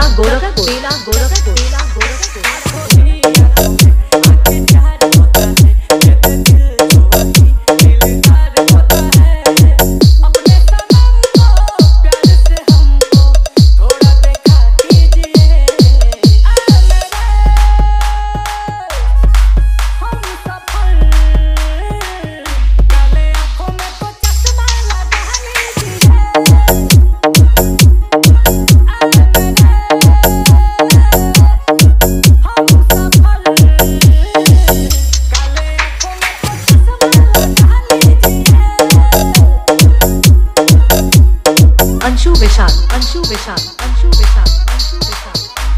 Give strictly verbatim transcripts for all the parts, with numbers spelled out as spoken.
गोरखपुर बेला गोरखपुर बेला गोरखपुर अंशु विशाल अंशु विशाल अंशु विशाल अंशु विशाल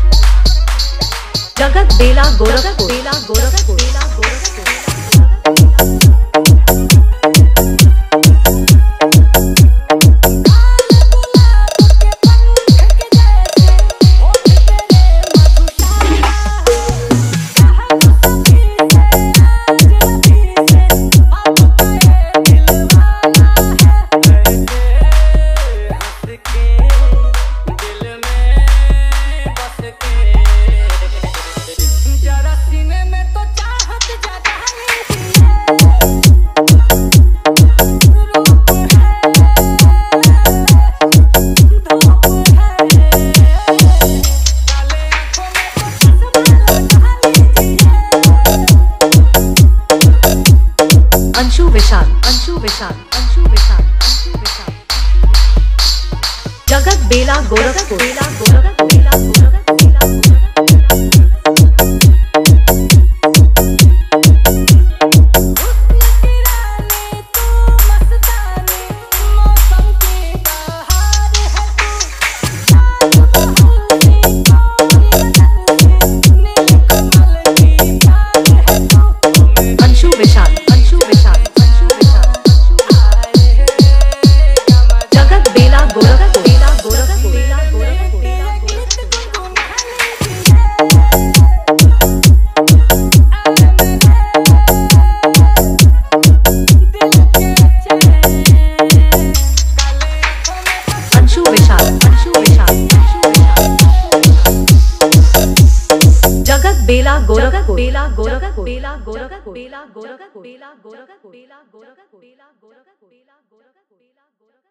जगत बेला गोरखपुर बेला गोरखपुर बेला गोरखपुर अंशु विशाल अंशु विशाल अंशु विशाल अंशु विशाल जगत बेला गोरखपुर बेला गोरखपुर बेला गोरखपुर बेला अंशु विशाल अंशु विशाल अंशु विशाल जगत बेला गोरखपुर बेला गोरखपुर बेला गोरखपुर बेला अंशु विशाल अंशु विशाल अंशु विशाल जगत बेला गोरखपुर बेला गोरखपुर बेला गोरखपुर बेला गोरखपुर बेला गोरखपुर बेला गोरखपुर बेला गोरखपुर बेला गोरखपुर बेला गोरखपुर